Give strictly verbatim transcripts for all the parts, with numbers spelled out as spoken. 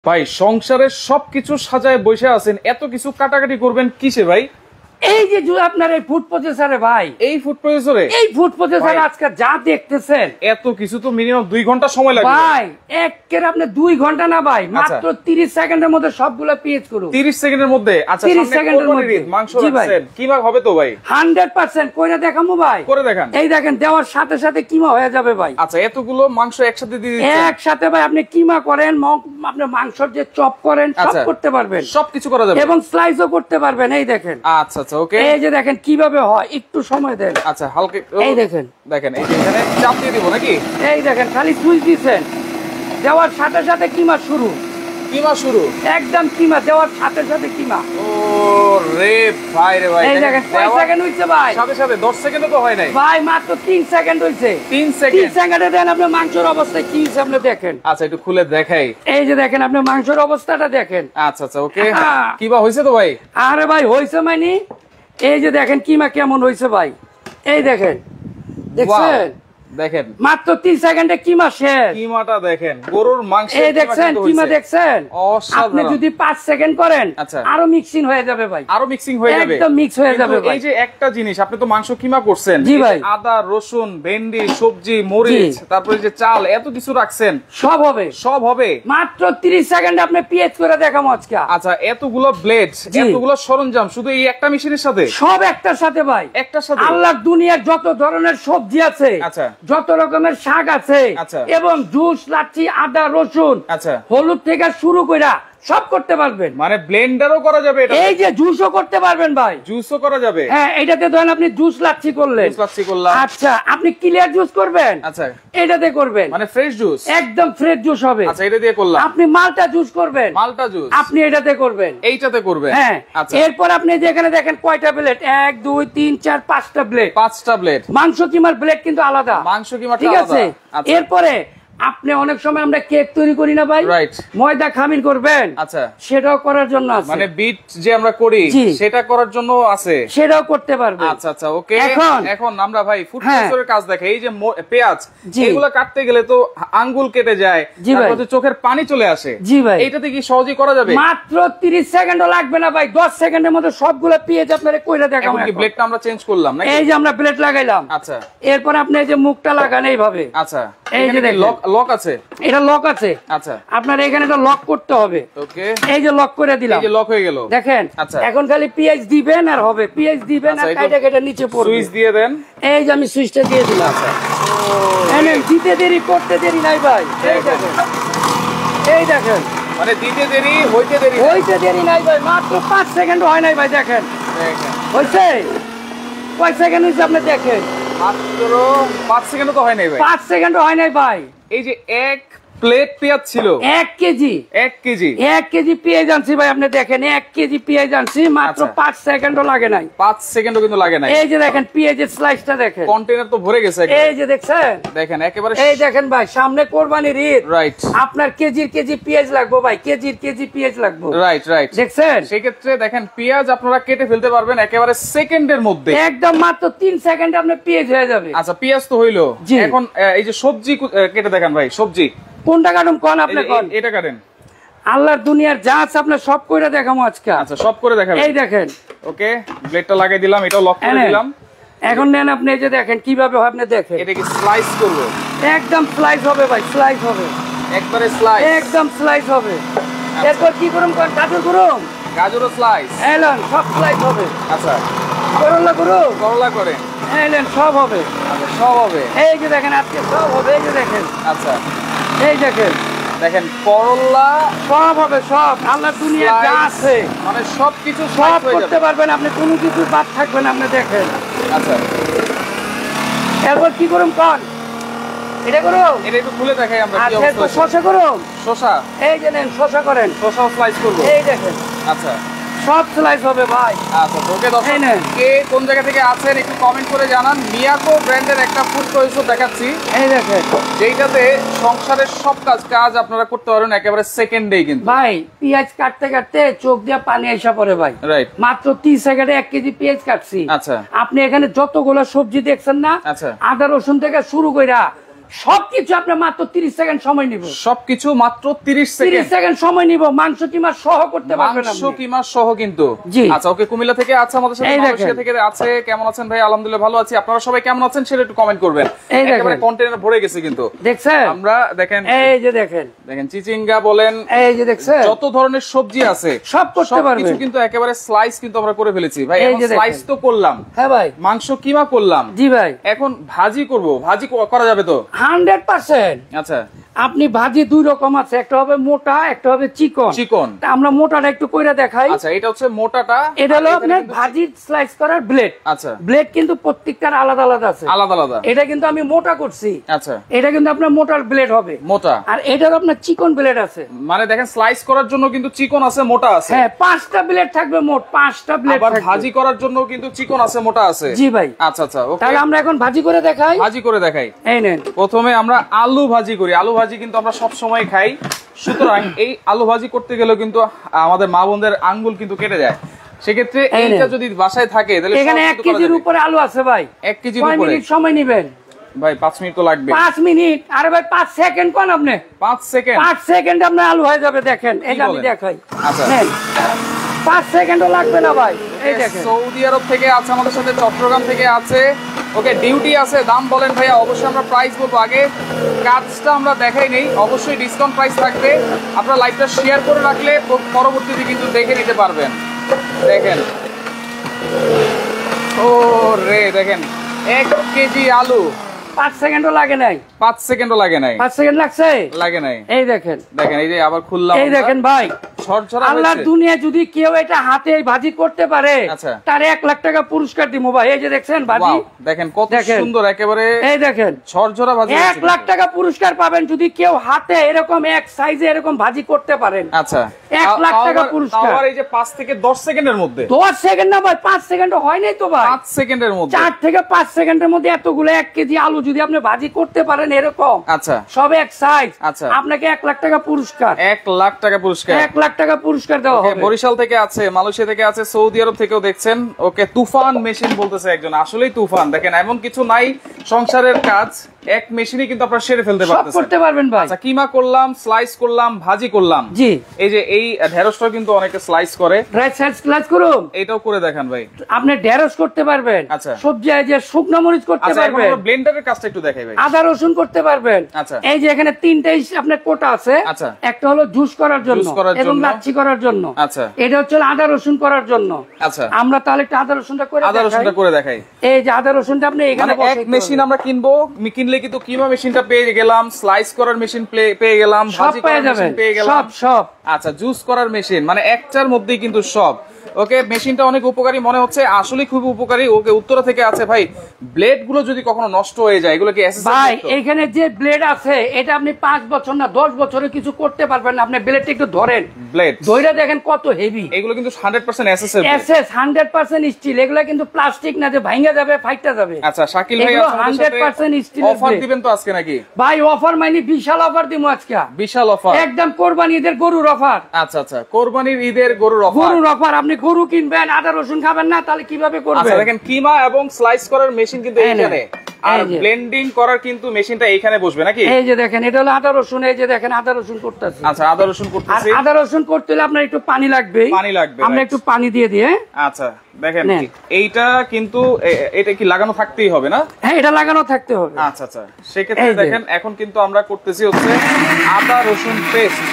ভাই সংসারের সবকিছু সাজায় বসে আছেন, এত কিছু কাটাকাটি করবেন কিসে ভাই? এই যে আপনার এই ফুড প্রসেসরে ভাই, এই ফুড প্রসেসরে এই ফুড প্রসেসরে আজকে যা দেখতেছেন এত কিছু তো মিনিমাম দুই ঘন্টা সময় লাগবে ভাই। একের আপনি দুই ঘন্টা না ভাই, মাত্র তিরিশ সেকেন্ডের মধ্যে সবগুলো পেজ করুন। তিরিশ সেকেন্ডের মধ্যে? আচ্ছা, তিরিশ সেকেন্ডের মধ্যে মাংস রাখছেন, কিমা হবে তো ভাই? হান্ড্রেড পার্সেন্ট কইরা দেখামু ভাই, করে দেখান। এই দেখেন দেওয়ার সাথে সাথে কিমা হয়ে যাবে ভাই। আচ্ছা, এতগুলো মাংস একসাথে দিয়ে দিচ্ছেন? একসাথে ভাই, আপনি কিমা করেন, আপনি মাংসর যে চপ করেন সব করতে পারবেন, সবকিছু করা যাবে এবং স্লাইসও করতে পারবেন। এই দেখেন। আচ্ছা আচ্ছা, ওকে। এই যে দেখেন কিভাবে হয়, একটু সময় দেন। আচ্ছা, হালকা এই দেখেন, দেখেন এই যে এখানে চাপ দিয়ে দিব নাকি? এই দেখেন খালি সুইচ দিবেন, দেওয়ার সাথে সাথে কিমা শুরু। কিমা শুরু একদম কিমা দেওয়ার সাথে সাথে কিমা। ও রে ভাই রে ভাই, এই দেখেন কয় সেকেন্ড হইছে ভাই? সাথে সাথে দশ সেকেন্ডও তো হয় নাই ভাই, মাত্র তিন সেকেন্ড হইছে। তিন সেকেন্ড? তিন সেকেন্ডে দেন আপনি মাংসের অবস্থা কি হইছে আপনি দেখেন। আচ্ছা, একটু খুলে দেখাই। এই যে দেখেন আপনি মাংসের অবস্থাটা দেখেন। আচ্ছা আচ্ছা, ওকে। কিমা হইছে তো ভাই? আরে ভাই হইছে মানে, এই যে দেখেন কিমা কেমন হইছে ভাই, এই দেখেন, দেখছেন? দেখেন মাত্র তিন সেকেন্ডে কিমা শেষ। কিমাটা দেখেন, গরুর মাংস। এই দেখছেন কিমা, দেখছেন? আপনি অসাধারণ। যদি পাঁচ সেকেন্ড করেন আচ্ছা, আরো মিক্সিং হয়ে যাবে ভাই, আরো মিক্সিং হয়ে যাবে, একদম মিক্স হয়ে যাবে ভাই। এই যে একটা জিনিস, আপনি তো মাংস কিমা করছেন, জি ভাই, আদা রসুন ভেন্ডি সবজি মরিচ তারপরে যে চাল এত কিছু রাখছেন, সব হবে, সব হবে মাত্র তিরিশ সেকেন্ডে আপনি পেঁয়াজ করে দেখাবো আজকে। আচ্ছা, এতগুলো ব্লেড, এতগুলো সরঞ্জাম শুধু এই একটা মেশিনের সাথে? সব একটার সাথে ভাই, একটার সাথে। আল্লাহর দুনিয়ার যত ধরনের সবজি আছে, আচ্ছা, যত রকমের শাক আছে, আচ্ছা, এবং জুস লাচ্ছি আদা রসুন, আচ্ছা, হলুদ থেকে শুরু কইরা সব করতে পারবেন। মানে ব্লেন্ডারও করা যাবে এটা? এই যে জুসও করতে পারবেন ভাই, জুসও করা যাবে। হ্যাঁ, এটাতে ধরেন আপনি জুস লাচ্ছি করলেন, জুস লাচ্ছি করলাম। আচ্ছা, আপনি ক্লিয়ার জুস করবেন, আচ্ছা, এটাতে করবেন, মানে ফ্রেশ জুস, একদম ফ্রেশ জুস হবে। আচ্ছা, এটা দিয়ে করলাম। আপনি মালটা জুস করবেন, মালটা জুস আপনি এটাতে করবেন, এইটাতে করবেন। হ্যাঁ, আচ্ছা, এরপর আপনি যেখানে দেখেন কয়টা ব্লেড, এক দুই তিন চার পাঁচটা ব্লেড, পাঁচটা ব্লেড। মাংস কিমার ব্লেড কিন্তু আলাদা, মাংস কিমার ঠিক আছে। আচ্ছা, এরপরে আপনি অনেক সময় আমরা কেক তৈরি করি না ভাই, রাইট, ময়দা খামির করবেন, আচ্ছা, সেটাও করার জন্য আছে, মানে বিট যে আমরা করি সেটা করার জন্য আছে, সেটাও করতে পারবে। আচ্ছা আচ্ছা, ওকে। এখন এখন আমরা ভাই ফুড প্রসেসরের কাজ দেখাই। এই যে পেঁয়াজ, এগুলো কাটতে গেলে তো আঙ্গুল কেটে যায়, তারপর চোখের পানি চলে আসে। জি ভাই, এইটাতে কি সহজেই করা যাবে? মাত্র তিরিশ সেকেন্ডও লাগবে না ভাই, দশ সেকেন্ডের মধ্যে সবগুলো পেঁয়াজ আপনারা কইরা দেখাবো। এখন কি ব্লেডটা আমরা চেঞ্জ করলাম নাকি? এই যে আমরা ব্লেড লাগাইলাম, আচ্ছা, এরপর আপনি এই যে মুখটা লাগান এইভাবে। আচ্ছা, এই যে লক লক আছে, এটা লক আছে। আচ্ছা, আপনার এখানে এটা লক করতে হবে, ওকে। এই যে লক করে দিলাম, এই যে লক হয়ে গেল, দেখেন। আচ্ছা, এখন খালি পিএইচ দিবেন আর হবে, পিএইচ দিবেন আর কাইটা কাইটা নিচে পড়বে। সুইচ দিয়ে দেন। এই যে আমি সুইচটা দিয়ে দিলাম। এনে দিতে দেরি করতে দেরি নাই ভাই, এই দেখেন, এই দেখেন, মানে দিতে দেরি হইতে দেরি হইতে দেরি নাই ভাই, মাত্র পাঁচ সেকেন্ড হয় নাই ভাই, দেখেন দেখেন হইছে। কয় সেকেন্ড হইছে আপনি দেখেন, মাত্র পাঁচ সেকেন্ড তো হয় নাই ভাই, পাঁচ সেকেন্ড হয় নাই ভাই। এই যে এক প্লেট পেঁয়াজ ছিল, এক কেজি এক কেজি এক কেজি পেঁয়াজ আনছি ভাই, আপনি দেখেন এক কেজি পেঁয়াজ আনছি, মাত্র পাঁচ সেকেন্ডও লাগে নাই, পাঁচ সেকেন্ডও কিন্তু লাগে নাই। এই যে দেখেন পেঁয়াজের স্লাইসটা দেখেন, কন্টেনার তো ভরে গেছে, এই যে দেখছেন, দেখেন একেবারে। এই দেখেন ভাই, সামনে কোরবানির ঈদ, রাইট, আপনার কেজির কেজি পেঁয়াজ লাগবে ভাই, কেজির কেজি পেঁয়াজ লাগবে, রাইট রাইট, দেখছেন। সেই ক্ষেত্রে দেখেন পেঁয়াজ আপনারা কেটে ফেলতে পারবেন একেবারে সেকেন্ডের মধ্যে, একদম মাত্র তিন সেকেন্ডে আপনার পেঁয়াজ হয়ে যাবে। আচ্ছা, পেঁয়াজ তো হইলো, এখন এই যে সবজি কেটে দেখেন ভাই, সবজি কোনটা কাটুন কোন আপনি কোন? এটা কাটেন। আল্লাহর দুনিয়ার যা আছে আপনার সব কইরা দেখামু আজকে। আচ্ছা, সব করে দেখাবেন। এই দেখেন, ওকে, ব্লেডটা লাগাই দিলাম, এটাও লক করে দিলাম। এখন নেন আপনি, এই যে দেখেন কিভাবে হয় আপনি দেখেন। এটা কি স্লাইস করব? একদম স্লাইস হবে ভাই, স্লাইস হবে, একবারে স্লাইস, একদম স্লাইস হবে। এরপর কি করুম কোন? গাজর করুম, গাজরও স্লাইস, এলেন সব স্লাইস হবে। আচ্ছা, করলা করুম, করলা করেন, এলেন সব হবে। আচ্ছা, সব হবে। এই যে দেখেন আজকে সব হবে, এই যে দেখেন, আচ্ছা, এই দেখেন, দেখেন করলা সব হবে, সব আল্লাহর দুনিয়া যা আছে মানে সবকিছু সব করতে পারবেন আপনি, কোনো কিছু বাদ থাকবে না, আপনি দেখেন। আচ্ছা, এরপর কি করুম কোন? এটা করুম, এটা একটু খুলে দেখাই আমরা কি আচ্ছা, অবস্থা। শসা করুম, শসা, এই যে নেন শসা করেন, শসাও স্লাইস করব, এই দেখেন, আচ্ছা, সব স্লাইস হবে ভাই। আচ্ছা, ওকে দর্শক, কে কোন জায়গা থেকে আছেন একটু কমেন্ট করে জানান। মিয়াকো ব্র্যান্ডের একটা ফুড প্রসেসর দেখাচ্ছি, এই দেখেন, যেটাতে সংসারের সব কাজ কাজ আপনারা করতে পারবেন একেবারে সেকেন্ডেই। কিন্তু ভাই পেঁয়াজ কাটতে কাটতে চোখ দিয়ে পানি আইসা পড়ে ভাই, রাইট, মাত্র তিরিশ সেকেন্ডে এক কেজি পেঁয়াজ কাটছি। আচ্ছা, আপনি এখানে যতগুলো সবজি দেখছেন না, আচ্ছা, আদা রসুন থেকে শুরু কইরা সবকিছু আপনি মাত্র তিরিশ সেকেন্ড সময় নিব, সবকিছু মাত্র তিরিশ তিরিশ সেকেন্ড সময় নিব, মাংস কিমা সহ করতে পারবেন, মাংস কিমা সহ কিন্তু। আচ্ছা ওকে, কুমিল্লা থেকে আছে আমাদের সাথে, মালয়েশিয়া থেকে আছে। কেমন আছেন ভাই? আলহামদুলিল্লাহ ভালো আছি। আপনারা সবাই কেমন আছেন সেটা একটু কমেন্ট করবেন। একেবারে কন্টেনার ভরে গেছে কিন্তু, দেখছেন? আমরা দেখেন, এই যে দেখেন, দেখেন চিচিঙ্গা বলেন, এই যে দেখছেন যত ধরনের সবজি আছে সব করতে পারবেন কিছু, কিন্তু একেবারে স্লাইস কিন্তু আমরা করে ফেলেছি ভাই। এখন স্লাইস তো করলাম, হ্যাঁ ভাই, মাংস কিমা করলাম, জি ভাই, এখন ভাজি করব। ভাজি করা যাবে তো? Hundred percent. আচ্ছা, আপনি ভাজি দুই রকম আছে, একটা হবে মোটা, একটা হবে চিকন। চিকন আমরা মোটাটা একটু কইরা দেখাই। আচ্ছা, এটা হচ্ছে মোটাটা, এটা হলো আপনার ভাজি স্লাইস করার ব্লেড। আচ্ছা, ব্লেড কিন্তু প্রত্যেকটার আলাদা আলাদা আছে, আলাদা আলাদা। এটা কিন্তু আমি মোটা করছি। আচ্ছা, এটা কিন্তু আপনার মোটার ব্লেড হবে, মোটা। আর এটার আপনার চিকন ব্লেড আছে, মানে দেখেন স্লাইস করার জন্য কিন্তু চিকন আছে, মোটা আছে। হ্যাঁ, পাঁচটা ব্লেড থাকবে, মোট পাঁচটা ব্লেড থাকবে। আবার ভাজি করার জন্য কিন্তু চিকন আছে, মোটা আছে। জি ভাই। আচ্ছা আচ্ছা, ওকে, তাহলে আমরা এখন ভাজি করে দেখাই। ভাজি করে দেখাই, এই নেন। প্রথমে আমরা আলু ভাজি করি। আলু ভাজি কিন্তু আমরা সব সময় খাই, সুতরাং এই আলু ভাজি করতে গেলেও কিন্তু আমাদের মা বোনদের আঙ্গুল কিন্তু কেটে যায়। সেক্ষেত্রে এইটা যদি বাসায় থাকে তাহলে এখানে এক কেজির উপরে আলু আছে ভাই। এক কেজির উপরে কয় মিনিট সময় নেবেন ভাই? পাঁচ মিনিট তো লাগবে। পাঁচ মিনিট? আরে ভাই পাঁচ সেকেন্ড কোন আপনি? পাঁচ সেকেন্ড? পাঁচ সেকেন্ড আপনার আলু হয়ে যাবে। দেখেন, এটা আমি দেখাই। আচ্ছা, পাঁচ সেকেন্ডও লাগবে না ভাই। এই দেখেন, সৌদি আরব থেকে আছে আমাদের সাথে, চট্টগ্রাম থেকে আছে। ওকে, ডিউটি আছে, দাম বলেন ভাইয়া। অবশ্যই আমরা প্রাইস বলবো, আগে কাজটা আমরা দেখাই নেই। অবশ্যই ডিসকাউন্ট প্রাইস থাকবে, আপনারা লাইভটা শেয়ার করে রাখলে পরবর্তীতে কিন্তু দেখে নিতে পারবেন। দেখেন, ও রে, দেখেন এক কেজি আলু পাঁচ সেকেন্ডও লাগে নাই। পাঁচ সেকেন্ডও লাগে নাই। পাঁচ সেকেন্ড লাগছে? লাগে নাই। এই দেখেন, দেখেন, এই যে আবার খুললাম। এই দেখেন ভাই, আল্লাহর দুনিয়া যদি কেউ এটা হাতে ভাজি করতে পারে তার এক লাখ টাকা পুরস্কার দিব ভাই। এই যে দেখছেন ভাজি, দেখেন কত সুন্দর, একেবারে এই দেখেন ঝরঝরা ভাজি। এক লাখ টাকা পুরস্কার পাবেন যদি কেউ হাতে এরকম এক সাইজে এরকম ভাজি করতে পারেন। আচ্ছা, এক লাখ টাকা পুরস্কার। আর এই যে পাঁচ থেকে দশ সেকেন্ডের মধ্যে, দশ সেকেন্ড না ভাই, পাঁচ সেকেন্ড হয় নাই তো ভাই। পাঁচ সেকেন্ডের মধ্যে, চার থেকে পাঁচ সেকেন্ডের মধ্যে এতগুলো এক কেজি আলু যদি আপনি ভাজি করতে পারেন এরকম, আচ্ছা, সব এক সাইজ, আচ্ছা, আপনাকে এক লাখ টাকা পুরস্কার। এক লাখ টাকা পুরস্কার, এক লাখ টাকা পুরস্কার দেওয়া হবে। বরিশাল থেকে আছে, মালয়েশিয়া থেকে আছে, সৌদি আরব থেকেও দেখছেন। ওকে, তুফান মেশিন বলতেছে একজন, আসলেই তুফান। দেখেন, এমন কিছু নাই সংসারের কাজ এক মেশিনে কিন্তু আপনারা সেরে ফেলতে পারতেছেন, সব করতে পারবেন ভাই। আচ্ছা, কিমা করলাম, স্লাইস করলাম, ভাজি করলাম। জি, এই যে এই ঢেঁড়সটা কিন্তু অনেকে স্লাইস করে, রাইট সাইড স্লাইস করুন, এটাও করে দেখান ভাই। আপনি ঢেঁড়স করতে পারবেন, আচ্ছা, সবজি এই যে শুকনো মরিচ করতে পারবেন। আচ্ছা, ব্লেন্ডারের কাজটা একটু দেখাই ভাই। আদা রসুন করতে পারবেন। আচ্ছা, এই যে এখানে তিনটাই আপনার কোটা আছে। আচ্ছা, একটা হলো জুস করার জন্য এবং লাচ্ছি করার জন্য। আচ্ছা, এটা হচ্ছে আদা রসুন করার জন্য। আচ্ছা, আমরা তাহলে একটু আদা রসুনটা করে আদা রসুনটা করে দেখাই। এই যে আদা রসুনটা আপনি এখানে এক মেশিন আমরা কিনবো, কিনলে কিন্তু কিমা মেশিনটা পেয়ে গেলাম, স্লাইস করার মেশিন পেয়ে গেলাম, ভাজি করার মেশিন পেয়ে গেলাম, সব সব। আচ্ছা, জুস করার মেশিন, মানে একটার মধ্যেই কিন্তু সব। ওকে, মেশিনটা অনেক উপকারী মনে হচ্ছে, আসলে খুব উপকারী। ওকে, উত্তরা থেকে আছে ভাই। ব্লেড গুলো যদি কখনো নষ্ট হয়ে যায়, এগুলো কি ভাই? এখানে যে ব্লেড আছে এটা আপনি পাঁচ বছর না দশ বছরে কিছু করতে পারবেন না। আপনি ব্লেডটা একটু ধরেন, ব্লেড ধরে দেখেন কত হেভি। এগুলো কিন্তু hundred percent SS SS, hundred percent steel. এগুলো কিন্তু প্লাস্টিক না যে ভাঙা যাবে, ফাইটা যাবে। আচ্ছা, শাকিল ভাই হান্ড্রেড পার্সেন্ট স্টিল। অফার দিবেন তো আজকে নাকি ভাই? অফার মানে বিশাল অফার দিমু আজকে, বিশাল অফার, একদম কোরবানি ঈদের গরুর অফার। আচ্ছা আচ্ছা, কোরবানির ঈদের গরুর অফার, গরুর অফার। আপনি গরু কিনবেন, আদা রসুন খাবেন না, তাহলে কিভাবে করবেন? আচ্ছা, দেখেন কিমা এবং স্লাইস করার মেশিন কিন্তু এইখানে, আর ব্লেন্ডিং করার কিন্তু মেশিনটা এইখানে বসবে নাকি? এই যে দেখেন, এটা হলো আদা রসুন। এই যে দেখেন আদা রসুন করতেছে। আচ্ছা, আদা রসুন করতেছে। আর আদা রসুন করতে হলে আপনার একটু পানি লাগবে, পানি লাগবে, আমরা একটু পানি দিয়ে দিয়ে। আচ্ছা, দেখেন এইটা কিন্তু এটা কি লাগানো থাকতেই হবে না? হ্যাঁ, এটা লাগানো থাকতে হবে। আচ্ছা আচ্ছা, সেক্ষেত্রে দেখেন এখন কিন্তু আমরা করতেছি হচ্ছে আদা রসুন পেস্ট।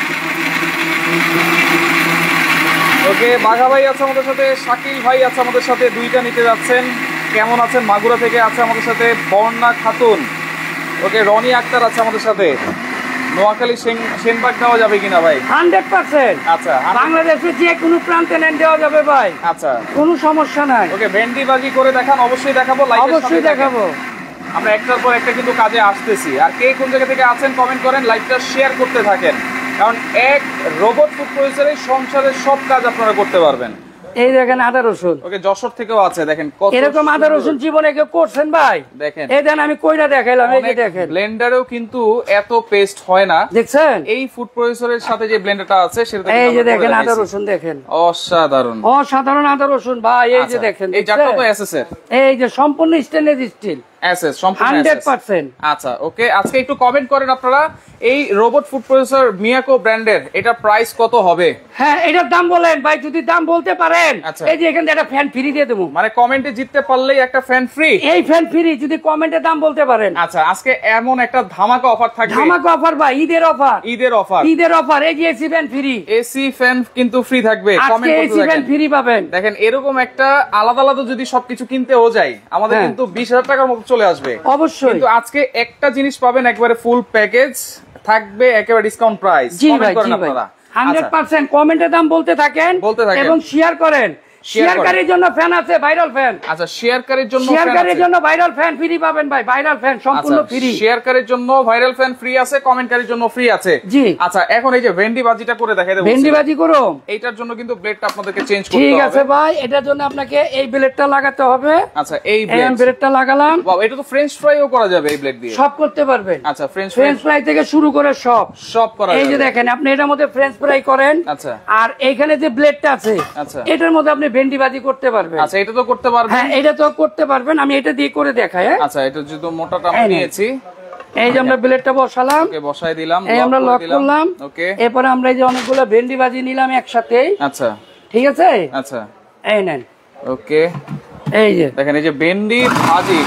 ওকে, বাঘা ভাই আছে আমাদের সাথে, শাকিল ভাই আছে আমাদের সাথে, দুইটা নিতে যাচ্ছেন। কেমন আছেন? মাগুরা থেকে আছে আমাদের সাথে বর্ণা খাতুন। ওকে, রনি আক্তার আছে আমাদের সাথে। নোয়াখালী সেনবাগ দেওয়া যাবে কিনা ভাই? Hundred percent. আচ্ছা, বাংলাদেশের যে কোনো প্রান্তে নেন দেওয়া যাবে ভাই। আচ্ছা, কোনো সমস্যা নাই। ওকে, ভেন্ডি ভাজি করে দেখান। অবশ্যই দেখাবো, অবশ্যই দেখাবো। আমরা একটার পর একটা কিন্তু কাজে আসতেছি। আর কে কোন জায়গা থেকে আছেন কমেন্ট করেন, লাইভটা শেয়ার করতে থাকেন, কারণ এক রোবট ফুড প্রসেসরে সংসারের সব কাজ আপনারা করতে পারবেন। এই দেখেন আদা রসুন। ওকে, যশোর থেকেও আছে, দেখেন কত এরকম আদা রসুন জীবনে কেউ করছেন ভাই? দেখেন, এই দেন আমি কইরা দেখাইলাম। এই যে দেখেন, ব্লেন্ডারেও কিন্তু এত পেস্ট হয় না, দেখছেন? এই ফুড প্রসেসরের সাথে যে ব্লেন্ডারটা আছে সেটা, এই যে দেখেন আদা রসুন, দেখেন অসাধারণ, অসাধারণ আদা রসুন ভাই। এই যে দেখেন, এই জারটা তো এসএস এর, এই যে সম্পূর্ণ স্টেনলেস স্টিল। এসএস সম্পূর্ণ হান্ড্রেড পার্সেন্ট। আচ্ছা ওকে, আজকে একটু কমেন্ট করেন আপনারা এই রোবট ফুড প্রসেসর মিয়াকো ব্র্যান্ডের এটা প্রাইস কত হবে? হ্যাঁ এটার দাম বলেন ভাই, যদি দাম বলতে পারেন এই যে এখানে একটা ফ্যান ফ্রি দিয়ে দেবো। মানে কমেন্টে জিততে পারলেই একটা ফ্যান ফ্রি, এই ফ্যান ফ্রি যদি কমেন্টে দাম বলতে পারেন। আচ্ছা আজকে এমন একটা ধামাকা অফার থাকবে, ধামাকা অফার ভাই, ঈদের অফার, ঈদের অফার, ঈদের অফার। এই যে AC fan free, AC fan কিন্তু ফ্রি থাকবে। কমেন্ট করতে এসি ফ্যান ফ্রি পাবেন। দেখেন এরকম একটা আলাদা আলাদা যদি সবকিছু কিনতেও যাই আমাদের কিন্তু বিশ হাজার টাকার মতো চলে আসবে অবশ্যই, কিন্তু আজকে একটা জিনিস পাবেন একবারে ফুল প্যাকেজ থাকবে, একেবারে ডিসকাউন্ট প্রাইস। কমেন্ট করেন আপনারা হান্ড্রেড পার্সেন্ট, কমেন্টে দাম বলতে থাকেন বলতে থাকেন এবং শেয়ার করেন। শেয়ারকারীর জন্য ফ্যান আছে, ভাইরাল ফ্যান। আচ্ছা শেয়ারকারীর জন্য শেয়ারকারীর জন্য ভাইরাল ফ্যান ফ্রি পাবেন ভাই, ভাইরাল ফ্যান সম্পূর্ণ ফ্রি। শেয়ারকারীর জন্য ভাইরাল ফ্যান ফ্রি আছে, কমেন্টকারীর জন্য ফ্রি আছে। জি আচ্ছা এখন এই যে ভেন্ডি বাজিটা করে দেখাই দেব। ভেন্ডি বাজি করো, এইটার জন্য কিন্তু ব্লেডটা আপনাদেরকে চেঞ্জ করতে হবে। ঠিক আছে ভাই, এটার জন্য আপনাকে এই ব্লেডটা লাগাতে হবে। আচ্ছা এই ব্লেড ব্লেডটা লাগালাম। বাহ, এটা তো ফ্রেঞ্চ ফ্রাইও করা যাবে এই ব্লেড দিয়ে, সব করতে পারবেন। আচ্ছা ফ্রেঞ্চ ফ্রেঞ্চ ফ্রাই থেকে শুরু করে সব সব করা যাবে। এই যে দেখেন আপনি এটার মধ্যে ফ্রেঞ্চ ফ্রাই করেন, আচ্ছা আর এইখানে যে ব্লেডটা আছে আচ্ছা এটার মধ্যে আপনি ভেন্ডি বাজি করতে পারবেন। আচ্ছা এটা তো করতে পারবেন, হ্যাঁ এটা তো করতে পারবেন। আমি এটা দিয়ে করে দেখাই। আচ্ছা এটা যদি মোটাটা আমি নিয়েছি, এই যে আমরা ব্লেডটা বসালাম, ওকে বসাই দিলাম, এই আমরা লক করলাম। ওকে এরপর আমরা এই যে অনেকগুলো ভেন্ডি ভাজি নিলাম একসাথে। আচ্ছা ঠিক আছে, আচ্ছা এই নেন। ওকে এই যে দেখেন এই যে ভেন্ডি ভাজি,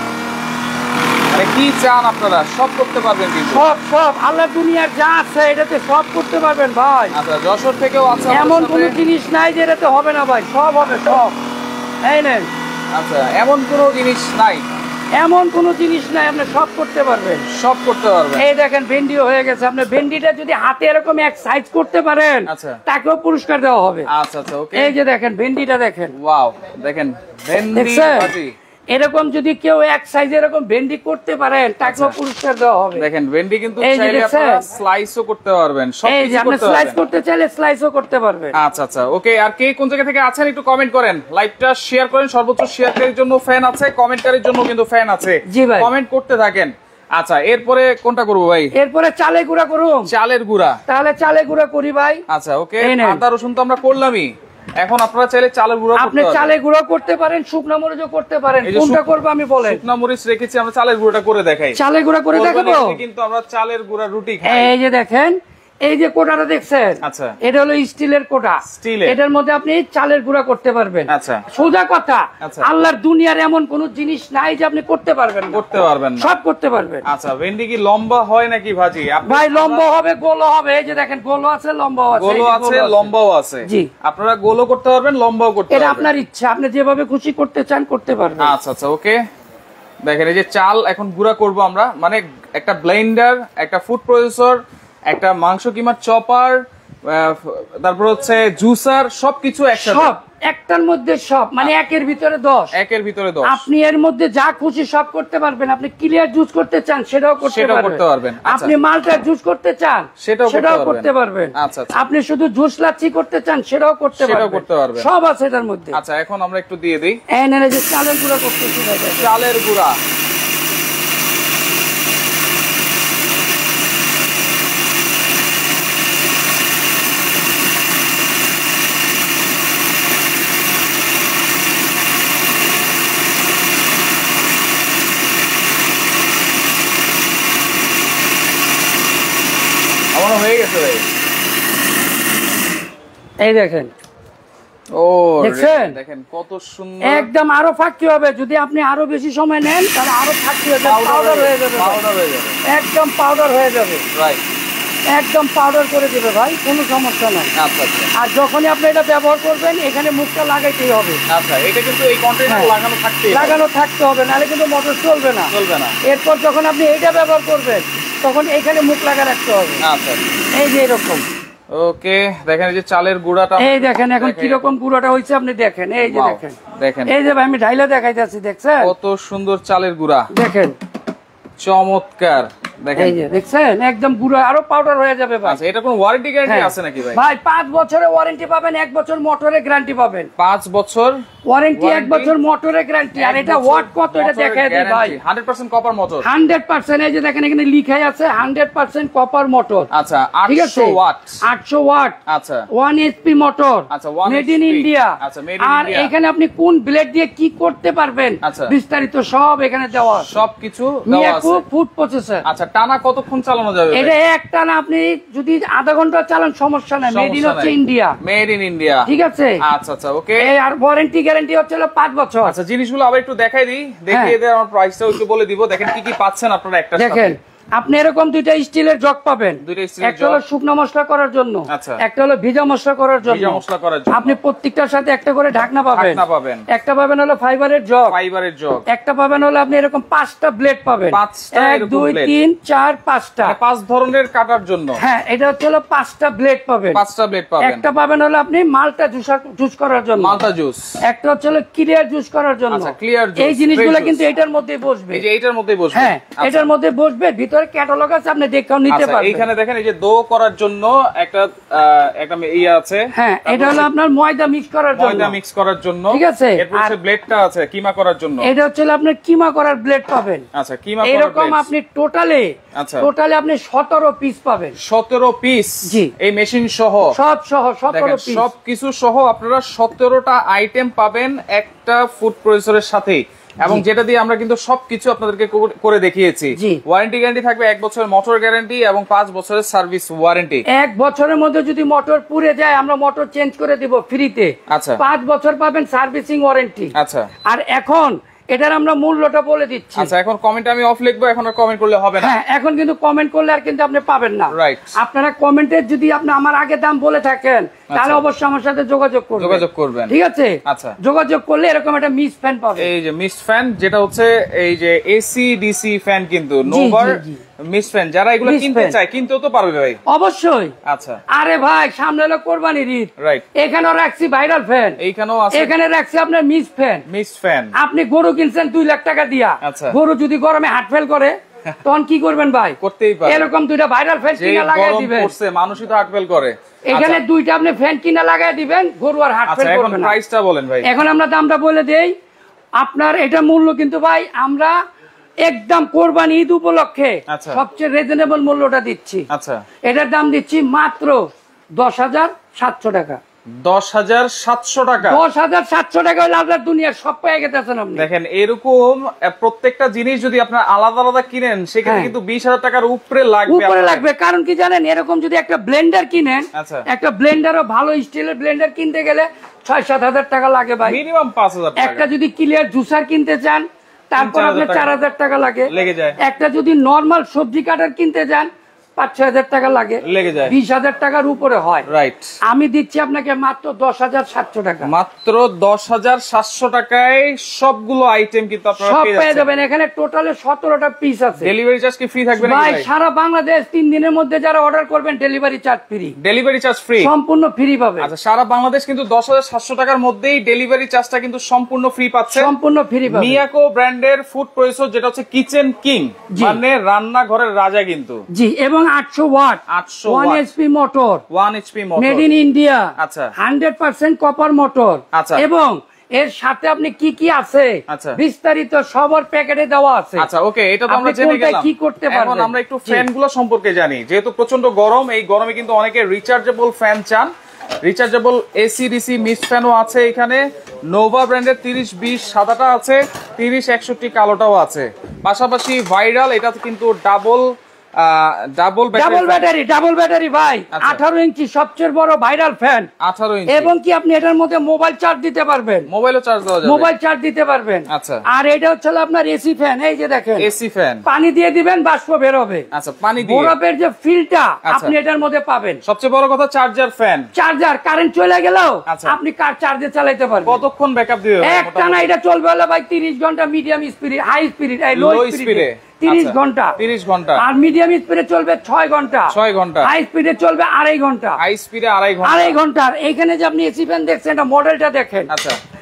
মানে কি চান আপনারা সব করতে পারবেন কিন্তু সব সব আল্লাহ দুনিয়ার যা আছে এটাতে সব করতে পারবেন ভাই। আচ্ছা যশোর থেকেও আছে, এমন কোনো জিনিস নাই যে এটাতে হবে না ভাই, সব হবে সব। এই নেন। আচ্ছা এমন কোনো জিনিস নাই, এমন কোনো জিনিস নাই, আপনি সব করতে পারবেন, সব করতে পারবেন। এই দেখেন ভেন্ডিও হয়ে গেছে। আপনি ভেন্ডিটা যদি হাতে এরকম এক সাইজ করতে পারেন আচ্ছা তাকেও পুরস্কার দেওয়া হবে। আচ্ছা আচ্ছা ওকে, এই যে দেখেন ভেন্ডিটা দেখেন, ওয়াও দেখেন ভেন্ডি ভাজি, এরকম যদি কেউ এক সাইজে এরকম ভেন্ডি করতে পারেন তাকেও পুরস্কার দেওয়া হবে। দেখেন ভেন্ডি কিন্তু চাইলে আপনারা স্লাইসও করতে পারবেন, সব এই যে কিছু আপনি করতে স্লাইস পারবেন, করতে চাইলে স্লাইসও করতে পারবেন। আচ্ছা আচ্ছা ওকে। আর কে কোন জায়গা থেকে আছেন একটু কমেন্ট করেন, লাইভটা শেয়ার করেন। সর্বোচ্চ শেয়ারকারীর জন্য ফ্যান আছে, কমেন্টকারীর জন্য কিন্তু ফ্যান আছে। জি ভাই কমেন্ট করতে থাকেন। আচ্ছা এরপরে কোনটা করব ভাই? এরপরে চালে গুঁড়া করুন। চালের গুঁড়া, তাহলে চালে গুঁড়া করি ভাই। আচ্ছা ওকে। আদা রসুন তো আমরা করলামই, এখন আপনারা চাইলে চালের গুঁড়া করতে আপনি পারেন। চালে গুঁড়া করতে পারেন, শুকনা মরিচও করতে পারেন। কোনটা করব আমি বলেন? শুকনা মরিচ রেখেছি, আমরা চালের গুঁড়াটা করে দেখাই। চালের গুঁড়া করে দেখাবো, কিন্তু আমরা চালের গুঁড়া রুটি খাই। এই যে দেখেন এই যে কোটাটা দেখছেন, আচ্ছা এটা হলো স্টিলের কোটা, এটার মধ্যে আপনি চালের গুঁড়া করতে পারবেন। আচ্ছা সোজা কথা, আচ্ছা। আল্লাহর দুনিয়ার এমন কোন জিনিস নাই যে আপনি করতে পারবেন না, করতে পারবেন না, সব করতে পারবেন। আচ্ছা ভেন্ডি কি লম্বা হয় নাকি ভাজি? ভাই লম্বা হবে, গোলও হবে। এই যে দেখেন গোলও আছে, লম্বাও আছে, গোলও আছে, লম্বাও আছে। জি আপনারা গোলও করতে পারবেন, লম্বাও করতে পারবেন, এটা আপনার ইচ্ছা, আপনি যেভাবে খুশি করতে চান করতে পারবেন। আচ্ছা আচ্ছা ওকে। দেখেন এই যে চাল এখন গুঁড়া করব আমরা, মানে একটা ব্লেন্ডার, একটা ফুড প্রসেসর, একটা মাংস কিমার চপার, তারপর হচ্ছে জুসার, সবকিছু একসাথে, সব একটার মধ্যে সব, মানে একের ভিতরে দশ, একের ভিতরে দশ। আপনি এর মধ্যে যা খুশি সব করতে পারবেন। আপনি ক্লিয়ার জুস করতে চান সেটাও করতে পারবেন, আপনি মালটা জুস করতে চান সেটাও করতে পারবেন, আপনি শুধু জুস লাচ্ছি করতে চান সেটাও করতে পারবেন, সব আছে এটার মধ্যে। আচ্ছা এখন আমরা একটু দিয়ে দিই, এই নেন যে চালের গুঁড়া করতেছি, চালের গুঁড়া। আমার হয়ে গেছে ভাই, এই দেখেন। ও দেখছেন, দেখেন কত সুন্দর, একদম আরো ফাঁকি হবে। যদি আপনি আরো বেশি সময় নেন তাহলে আরো ফাঁকি হয়ে যাবে, পাউডার হয়ে যাবে, পাউডার হয়ে যাবে, একদম পাউডার হয়ে যাবে, রাইট, একদম পাউডার করে দিবে ভাই, কোনো সমস্যা নাই। আচ্ছা আচ্ছা। আর যখনই আপনি এটা ব্যবহার করবেন এখানে মুখটা লাগাইতেই হবে। আচ্ছা এটা কিন্তু এই কন্টেইনার লাগানো থাকতে লাগানো থাকতে হবে, নাহলে কিন্তু মোটর চলবে না, চলবে না। এরপর যখন আপনি এইটা ব্যবহার করবেন তখন এইখানে মুখ লাগা রাখতে হবে। আচ্ছা এই যে এরকম। ওকে দেখেন এই যে চালের গুঁড়াটা, এই দেখেন এখন কিরকম গুঁড়াটা হয়েছে আপনি দেখেন, এই যে দেখেন, দেখেন এই যে ভাই আমি ঢাইলা দেখাইতেছি, দেখছেন কত সুন্দর চালের গুঁড়া, দেখেন চমৎকার। দেখেন এই যে দেখছেন একদম গুঁড়ো আরো পাউডার হয়ে যাবে ভাই। আচ্ছা এটা কোন ওয়ারেন্টি গ্যারান্টি আছে নাকি ভাই? ভাই পাঁচ বছরের ওয়ারেন্টি পাবেন, এক বছর মোটরের গ্যারান্টি পাবেন। পাঁচ বছর ওয়ারেন্টি, এক বছর মোটরের গ্যারান্টি। আর এটা ওয়াট কত এটা দেখায় দিই ভাই। একশো পার্সেন্ট কপার মোটর, একশো পার্সেন্ট। এই যে দেখেন এখানে লেখাই আছে একশো পার্সেন্ট কপার মোটর। আচ্ছা আটশো ওয়াট, আটশো ওয়াট। আচ্ছা ওয়ান এইচপি মোটর, আচ্ছা মেড ইন ইন্ডিয়া। আচ্ছা মেড ইন আর ইন্ডিয়া। এখানে আপনি কোন ব্লেড দিয়ে কি করতে পারবেন বিস্তারিত সব এখানে দেওয়া আছে, সবকিছু দেওয়া আছে। Food processor. আচ্ছা টানা কতক্ষণ চালানো যাবে? এটা এক টানা আপনি যদি আধা ঘন্টা চালান সমস্যা নাই, মেড ইন হচ্ছে ইন্ডিয়া, মেড ইন ইন্ডিয়া। ঠিক আছে? আচ্ছা আচ্ছা ওকে। আর ওয়ারেন্টি গ্যারান্টি হচ্ছে পাঁচ বছর। আচ্ছা জিনিসগুলো আবার একটু দেখাই দিই, দেখিয়ে দিয়ে আমার প্রাইসটাও একটু বলে দিব। দেখেন কি কি পাচ্ছেন আপনারা একটা সাথে। দেখেন আপনি এরকম দুইটা স্টিলের জগ পাবেন, একটা হলো শুকনো মশলা করার জন্য, একটা হলো ভিজা মশলা করার জন্য। আপনি প্রত্যেকটার সাথে একটা করে ঢাকনা পাবেন, একটা পাবেন হলো ফাইবারের জগ, ফাইবারের জগ একটা পাবেন হলো আপনি এরকম পাঁচটা ব্লেড পাবেন, এক দুই তিন চার পাঁচটা, পাঁচ ধরনের কাটার জন্য। হ্যাঁ এটা হচ্ছে হলো পাঁচটা ব্লেড পাবেন, পাঁচটা ব্লেড পাবেন। একটা পাবেন হলো আপনি মালটা জুস জুস করার জন্য, মালটা জুস। একটা হচ্ছে হলো ক্লিয়ার জুস করার জন্য। আচ্ছা ক্লিয়ার জুস। এই জিনিসগুলো কিন্তু এটার মধ্যেই বসবে, এই যে এটার মধ্যেই বসবে। হ্যাঁ এটার মধ্যে বসবে, ভিতরে ক্যাটালগ আছে আপনি দেখেও নিতে পারবেন। এইখানে দেখেন এই যে দো করার জন্য একটা একটা ইয়ে আছে। হ্যাঁ এটা হলো আপনার ময়দা মিক্স করার জন্য, ময়দা মিক্স করার জন্য, ঠিক আছে? এরপর হচ্ছে ব্লেডটা আছে কিমা করার জন্য। এটা হচ্ছে আপনার কিমা করার ব্লেড পাবেন। আচ্ছা কিমা করার এরকম আপনি টোটালে আচ্ছা টোটালে আপনি সতেরো পিস পাবেন। সতেরো পিস? জি এই মেশিন সহ সব সহ সতেরো পিস, সবকিছু সহ আপনারা সতেরোটা আইটেম পাবেন একটা ফুড প্রসেসরের সাথে। এবং যেটা দিয়ে আমরা কিন্তু সবকিছু আপনাদেরকে করে দেখিয়েছি। ওয়ারেন্টি গ্যারান্টি থাকবে এক বছরের মোটর গ্যারান্টি এবং পাঁচ বছরের সার্ভিস ওয়ারেন্টি। এক বছরের মধ্যে যদি মোটর পুড়ে যায় আমরা মোটর চেঞ্জ করে দিব ফ্রিতে। আচ্ছা পাঁচ বছর পাবেন সার্ভিসিং ওয়ারেন্টি। আচ্ছা আর এখন এটার আমরা মূল্যটা বলে দিচ্ছি। আচ্ছা এখন কমেন্ট আমি অফ লিখবো, এখন আর কমেন্ট করলে হবে না। হ্যাঁ এখন কিন্তু কমেন্ট করলে আর কিন্তু আপনি পাবেন না। রাইট আপনারা কমেন্টে যদি আপনি আমার আগে দাম বলে থাকেন তাহলে অবশ্যই আমার সাথে যোগাযোগ করবেন, যোগাযোগ করবেন, ঠিক আছে? আচ্ছা যোগাযোগ করলে এরকম একটা মিস ফ্যান পাবেন। এই যে মিস ফ্যান যেটা হচ্ছে এই যে এসি ডিসি ফ্যান কিন্তু নোভার মিস ফ্যান যারা এগুলো কিনতে চায় কিনতেও তো পারবে ভাই? অবশ্যই। আচ্ছা আরে ভাই সামনে হলো কোরবানির ঈদ, রাইট? এখানেও রাখছি ভাইরাল ফ্যান, এইখানেও আছে, এখানে রাখছি আপনার মিস ফ্যান। মিস ফ্যান আপনি গরু কিনছেন দুই লাখ টাকা দিয়া, গরু যদি গরমে হার্ট ফেল করে তখন কি করবেন ভাই? করতেই পারে। এরকম দুইটা ভাইরাল ফ্যান কিনা লাগাই দিবেন, মানুষই তো হার্ট ফেল করে। এখানে দুইটা আপনি ফ্যান কিনা লাগাই দিবেন, গরু আর হার্ট ফেল করবে না। এখন প্রাইসটা বলেন ভাই। এখন আমরা দামটা বলে দেই আপনার। এটা মূল্য কিন্তু ভাই আমরা একদম কোরবানি ঈদ উপলক্ষে সবচেয়ে রিজনেবল মূল্যটা দিচ্ছি। আচ্ছা এটার দাম দিচ্ছি মাত্র দশ হাজার সাতশো টাকা। দশ হাজার সাতশো টাকা? দশ হাজার সাতশো টাকা হলে আপনার দুনিয়ার সব পেয়ে গেছেন আপনি। দেখেন এরকম প্রত্যেকটা জিনিস যদি আপনার আলাদা আলাদা কিনেন সেখানে কিন্তু বিশ হাজার টাকার উপরে লাগবে, উপরে লাগবে। কারণ কি জানেন, এরকম যদি একটা ব্লেন্ডার কিনেন, একটা ব্লেন্ডারও ভালো স্টিলের ব্লেন্ডার কিনতে গেলে ছয় সাত হাজার টাকা লাগে ভাই, মিনিমাম পাঁচ হাজার। একটা যদি ক্লিয়ার জুসার কিনতে চান তারপর আপনার চার হাজার টাকা লাগে লেগে যায়। একটা যদি নর্মাল সবজি কাটার কিনতে যান পাঁচ ছয় হাজার টাকা লাগে লেগে যায়, বিশ হাজার টাকার উপরে হয়। রাইট আমি দিচ্ছি আপনাকে মাত্র দশ হাজার সাতশো টাকা। মাত্র দশ হাজার সাতশো টাকায় সবগুলো আইটেম কিন্তু আপনারা পেয়ে যাবেন। এখানে টোটালে সতেরোটা পিস আছে। ডেলিভারি চার্জ কি ফ্রি থাকবে নাকি ভাই? সারা বাংলাদেশ তিন দিনের মধ্যে যারা অর্ডার করবেন delivery charge free. Delivery charge free সম্পূর্ণ ফ্রি পাবে। আচ্ছা সারা বাংলাদেশ কিন্তু দশ হাজার সাতশো টাকার মধ্যেই ডেলিভারি চার্জটা কিন্তু সম্পূর্ণ ফ্রি পাচ্ছে, সম্পূর্ণ ফ্রি পাবে। মিয়াকো ব্র্যান্ডের ফুড প্রসেসর যেটা হচ্ছে কিচেন কিং, মানে রান্নাঘরের রাজা কিন্তু। জি এবং আটশো ওয়াট, আটশো one HP motor, one HP motor, made in India. আচ্ছা হান্ড্রেড পার্সেন্ট কপার মোটর। আচ্ছা এবং এর সাথে আপনি কি কি আছে বিস্তারিত সবার প্যাকেটে দেওয়া আছে। আচ্ছা ওকে এটা তো আমরা জেনে গেলাম। কি করতে পারবেন এখন আমরা একটু ফ্যানগুলো সম্পর্কে জানি। যেহেতু প্রচন্ড গরম, এই গরমে কিন্তু অনেকে রিচার্জেবল ফ্যান চান। রিচার্জেবল এসি ডিসি মিস ফ্যানও আছে এখানে। নোভা ব্র্যান্ডের তিরিশ বিশ সাদাটা আছে, তিরিশ একষট্টি কালোটাও আছে। পাশাপাশি ভাইরাল এটা কিন্তু double double double battery, double battery ভাই, আঠারো ইঞ্চি সবচেয়ে বড় ভাইরাল ফ্যান, আঠারো ইঞ্চি। এবং কি আপনি এটার মধ্যে মোবাইল চার্জ দিতে পারবেন, মোবাইলও চার্জ দেওয়া যাবে, মোবাইল চার্জ দিতে পারবেন। আচ্ছা আর এটা হচ্ছে আপনার এসি ফ্যান। এই যে দেখেন এসি ফ্যান, পানি দিয়ে দিবেন বাষ্প বের হবে। আচ্ছা পানি দিয়ে বরফের যে ফিলটা আপনি এটার মধ্যে পাবেন। সবচেয়ে বড় কথা চার্জার ফ্যান, চার্জার কারেন্ট চলে গেলেও আপনি কার চার্জে চালাতে পারবেন। কতক্ষণ ব্যাকআপ দিবে? একটানা এটা চলবে হলো ভাই তিরিশ ঘন্টা, medium speed, high speed, low স্পিডে তিরিশ ঘন্টা, তিরিশ ঘন্টা। আর মিডিয়াম স্পিডে চলবে ছয় ঘন্টা, ছয় ঘন্টা। হাই স্পিডে চলবে আড়াই ঘন্টা, হাই স্পিডে আড়াই ঘন্টা, আড়াই ঘন্টার। এইখানে যে আপনি এসি ফ্যান দেখছেন এটা মডেলটা দেখেন। আচ্ছা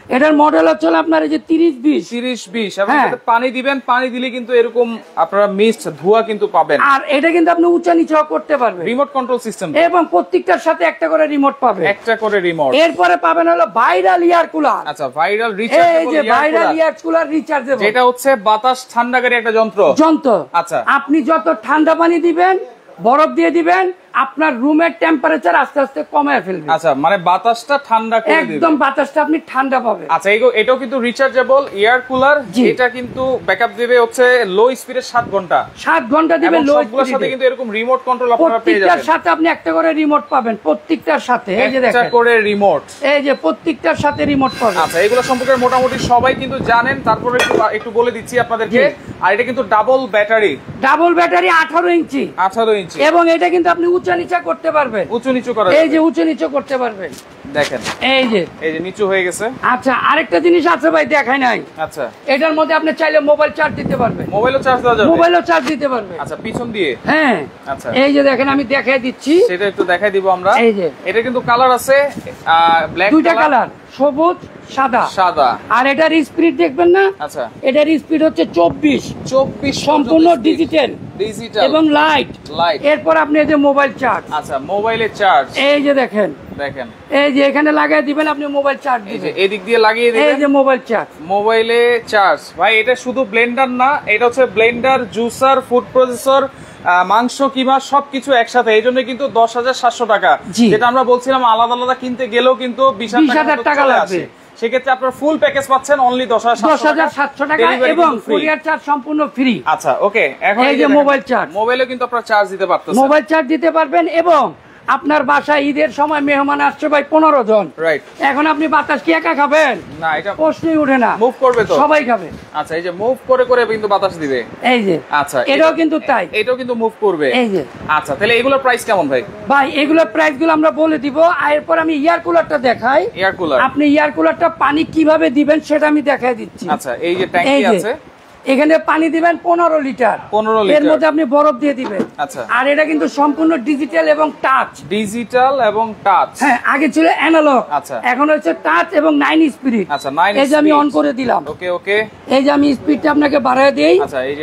এটার মডেল হচ্ছে আপনার এই যে তিরিশ বিশ তিরিশ বিশ এবং পানি দিবেন, পানি দিলে কিন্তু এরকম আপনারা মিস্ট ধোঁয়া কিন্তু পাবেন। আর এটা কিন্তু আপনি উঁচা নিচা করতে পারবেন, রিমোট কন্ট্রোল সিস্টেম, এবং প্রত্যেকটার সাথে একটা করে রিমোট পাবেন, একটা করে রিমোট। এরপরে পাবেন হলো ভাইরাল এয়ার কুলার। আচ্ছা, ভাইরাল রিচার্জেবল, এই যে ভাইরাল এয়ার কুলার রিচার্জেবল, যেটা হচ্ছে বাতাস ঠান্ডাকারী একটা যন্ত্র যন্ত্র। আচ্ছা, আপনি যত ঠান্ডা পানি দিবেন, বরফ দিয়ে দিবেন, আপনার রুমের টেম্পারেচার আস্তে আস্তে কমায় ফেলবে। আচ্ছা, মানে বাতাসটা ঠান্ডা করে দিবে, একদম বাতাসটা আপনি ঠান্ডা পাবেন। আচ্ছা, এটাও কিন্তু রিচার্জেবল এয়ার কুলার। এটা কিন্তু ব্যাকআপ দিবে হচ্ছে লো স্পিডে সাত ঘন্টা সাত ঘন্টা দিবে লো স্পিডে। সবগুলোর সাথে কিন্তু এরকম রিমোট কন্ট্রোল আপনারা পেয়ে যাবেন। প্রত্যেকটার সাথে আপনি একটা করে রিমোট পাবেন, প্রত্যেকটার সাথে। এই যে দেখেন, একটা করে রিমোট, এই যে প্রত্যেকটার সাথে রিমোট পাবেন। আচ্ছা, এগুলো সম্পর্কে মোটামুটি সবাই কিন্তু জানেন, তারপরে একটু একটু বলে দিচ্ছি আপনাদেরকে। আর এটা কিন্তু ডাবল ব্যাটারি, ডাবল ব্যাটারি আঠারো ইঞ্চি, আঠারো ইঞ্চি, এবং এটা কিন্তু আপনি উঁচা নিচা করতে পারবেন, উঁচু নিচু করা, এই যে উঁচু নিচু করতে পারবেন। দেখেন এই যে এই যে নিচু হয়ে গেছে। আচ্ছা, আরেকটা জিনিস আছে ভাই, দেখাই নাই। আচ্ছা, এটার মধ্যে আপনি চাইলে মোবাইল চার্জ দিতে পারবেন, মোবাইলও চার্জ দেওয়া যাবে, মোবাইলও চার্জ দিতে পারবেন। আচ্ছা, পিছন দিয়ে। হ্যাঁ, আচ্ছা, এই যে দেখেন, আমি দেখাই দিচ্ছি, সেটা একটু দেখাই দিব আমরা। এই যে এটা কিন্তু কালার আছে ব্ল্যাক, দুইটা কালার, সবুজ সাদা সাদা। আর এটার স্পিড দেখবেন না? আচ্ছা, এটার স্পিড হচ্ছে চব্বিশ চব্বিশ, সম্পূর্ণ ডিজিটাল, ডিজিটাল এবং লাইট লাইট। এরপর আপনি এই যে মোবাইল চার্জ, আচ্ছা, মোবাইলে চার্জ, এই যে দেখেন, দেখেন এই যে এখানে লাগাই দিবেন, আপনি মোবাইল চার্জ দিবেন, এই দিক দিয়ে লাগিয়ে দিবেন, এই যে মোবাইল চার্জ, মোবাইলে চার্জ। ভাই, এটা শুধু ব্লেন্ডার না, এটা হচ্ছে ব্লেন্ডার, জুসার, ফুড প্রসেসর, মাংস কিমা সবকিছু একসাথে। এই জন্য কিন্তু দশ হাজার সাতশো টাকা, যেটা আমরা বলছিলাম আলাদা আলাদা কিনতে গেলেও কিন্তু বিশ হাজার টাকা লাগবে। সেক্ষেত্রে আপনার ফুল প্যাকেজ পাচ্ছেন অনলি দশ হাজার সাতশো টাকা, এবং কুরিয়ার চার্জ সম্পূর্ণ ফ্রি। আচ্ছা, ওকে। এখন এই যে মোবাইল চার্জ, মোবাইলে কিন্তু আপনারা চার্জ দিতে পারতেছেন, মোবাইল চার্জ দিতে পারবেন। এবং আপনার বাসায় ঈদের সময় মেহমান আসছে ভাই পনেরো জন, রাইট? এখন আপনি বাতাস কি একা খাবেন? না, এটা প্রশ্নই উঠে না, মুভ করবে তো, সবাই খাবে। আচ্ছা, এই যে মুভ করে করে কিন্তু বাতাস দিবে, এই যে। আচ্ছা, এটাও কিন্তু তাই, এটাও কিন্তু মুভ করবে, এই যে। আচ্ছা, তাহলে এগুলোর প্রাইস কেমন ভাই? ভাই, এগুলোর প্রাইস গুলো আমরা বলে দিব। আর এরপর আমি এয়ার কুলারটা দেখাই। এয়ার কুলার, আপনি এয়ার কুলারটা পানি কিভাবে দিবেন সেটা আমি দেখাই দিচ্ছি। আচ্ছা, এই যে ট্যাঙ্কি আছে, এখানে পানি দিবেন পনেরো লিটার, পনেরো লিটার, এর মধ্যে আপনি বরফ দিয়ে দিবেন। আচ্ছা, আর এটা কিন্তু সম্পূর্ণ ডিজিটাল এবং টাচ, ডিজিটাল এবং টাচ। হ্যাঁ, আগে ছিল অ্যানালগ, আচ্ছা, এখন হচ্ছে টাচ এবং নাইন স্পিড। আচ্ছা, নাইন। এই যে আমি অন করে দিলাম, ওকে ওকে। এই যে আমি স্পিডটা আপনাকে বাড়ায় দেই। আচ্ছা, এই যে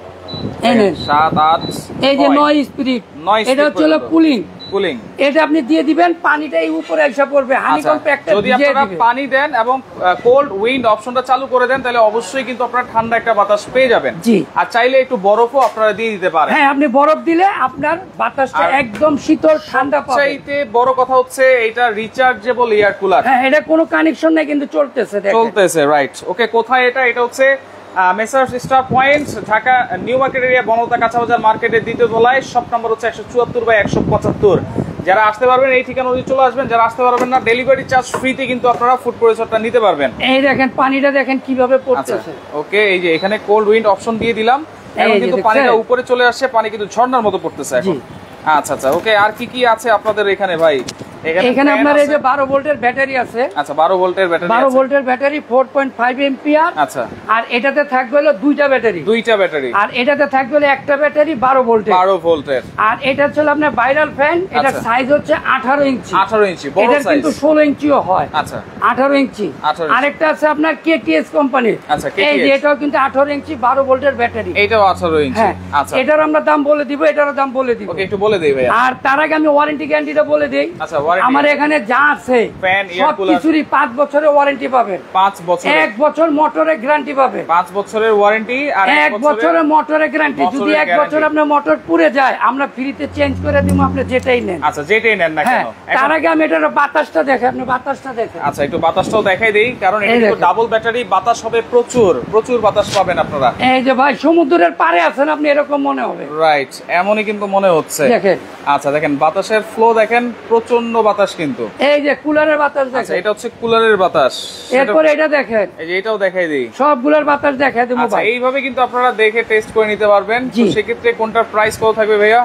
সাত আট, এই যে নয় স্পিড, এটা হচ্ছে কুলিং, কুলিং। এটা আপনি দিয়ে দিবেন, পানিটা এই উপরে এসে পড়বে, হানিকম প্যাকটা যদি আপনারা পানি দেন এবং কোল্ড উইন্ড অপশনটা চালু করে দেন, তাহলে অবশ্যই কিন্তু আপনারা ঠান্ডা একটা বাতাস পেয়ে যাবেন। জি। আর চাইলে একটু বরফও আপনারা দিয়ে দিতে পারেন। হ্যাঁ, আপনি বরফ দিলে আপনার বাতাসটা একদম শীতল ঠান্ডা পাবেন। চাইতে বড় কথা হচ্ছে এটা রিচার্জেবল এয়ার কুলার। হ্যাঁ, এটা কোনো কানেকশন নাই, কিন্তু চলতেছে, দেখেন চলতেছে, রাইট? ওকে, কোথায় এটা? এটা হচ্ছে Messrs star point, Dhaka new market area, Banalata কাঁচাবাজার মার্কেটের দ্বিতীয় তলায়। শপ নাম্বার হচ্ছে একশো চুয়াত্তর বাই একশো পঁচাত্তর। যারা আসতে পারবেন এই ঠিকানা অনুযায়ী চলে আসবেন, যারা আসতে পারবেন না ডেলিভারি চার্জ ফ্রিতে কিন্তু আপনারা ফুড প্রসেসরটা নিতে পারবেন। এই দেখেন পানিটা দেখেন কিভাবে পড়তেছে। ওকে, এই যে এখানে কোল্ড উইন্ড অপশন দিয়ে দিলাম, এখন কিন্তু পানিটা উপরে চলে আসছে, পানি কিন্তু ঝর্ণার মতো পড়তেছে এখন। আচ্ছা আচ্ছা, ওকে। আর কি কি আছে আপনাদের এখানে ভাই? এখানে আপনার এই যে বারো ভোল্টের ব্যাটারি আছে। আচ্ছা, বারো ভোল্টের ব্যাটারি, বারো ভোল্টের ব্যাটারি চার পয়েন্ট পাঁচ এম্পিয়ার। আচ্ছা, আর এটাতে থাকবে হলো দুইটা ব্যাটারি, দুইটা ব্যাটারি। আর এটাতে থাকবে হলো একটা ব্যাটারি বারো ভোল্টের, বারো ভোল্টের। আর এটা হচ্ছে আপনার ভাইরাল ফ্যান, এটা সাইজ হচ্ছে আঠারো ইঞ্চি, আঠারো ইঞ্চি, বড় এটা সাইজ, কিন্তু ষোলো ইঞ্চিও হয়। আচ্ছা, আঠারো ইঞ্চি। আরেকটা আছে আপনার কেটিএস কোম্পানির, আচ্ছা, এই যে এটাও কিন্তু আঠারো ইঞ্চি বারো ভোল্টের ব্যাটারি, এটাও আঠারো ইঞ্চি। আচ্ছা, এটার আমরা দাম বলে দিব, এটারও দাম বলে দিব। ওকে, একটু বলে দেই ভাই। আর তার আগে আমি ওয়ারেন্টি গ্যারান্টিটা বলে দেই। আচ্ছা, ওয়ারেন্টি আমার এখানে যা আছে ফ্যান, এয়ার কুলার, সবকিছুরই পাঁচ বছরের ওয়ারেন্টি পাবেন। পাঁচ বছর, এক বছর মোটরের গ্যারান্টি পাবেন, পাঁচ বছরের ওয়ারেন্টি, আর এক বছরের মোটরের গ্যারান্টি। যদি এক বছর আপনার মোটর পুড়ে যায়, আমরা ফ্রিতে চেঞ্জ করে দিব, আপনি যেটাই নেন। আচ্ছা, যেটাই নেন না কেন। তার আগে আমি এটার বাতাসটা দেখাই, আপনি বাতাসটা দেখেন। আচ্ছা, একটু বাতাসটাও দেখাই দেই, কারণ এটা কিন্তু ডাবল ব্যাটারি, বাতাস হবে প্রচুর, প্রচুর বাতাস পাবেন আপনারা। এই যে ভাই সমুদ্রের পাড়ে আছেন আপনি, এরকম মনে হবে, রাইট? এমনই কিন্তু মনে হচ্ছে, দেখেন। আচ্ছা, দেখেন বাতাসের ফ্লো দেখেন, প্রচন্ড বাতাস কিন্তু। এই যে কুলারের বাতাস দেখেন, এটা হচ্ছে কুলারের বাতাস। এরপর এটা দেখেন, এই যে এটাও দেখাই দেই, সবগুলোর বাতাস দেখাই দেবো। আচ্ছা, এইভাবে কিন্তু আপনারা দেখে টেস্ট করে নিতে পারবেন। তো সেক্ষেত্রে কোনটার প্রাইস কত থাকবে ভাইয়া?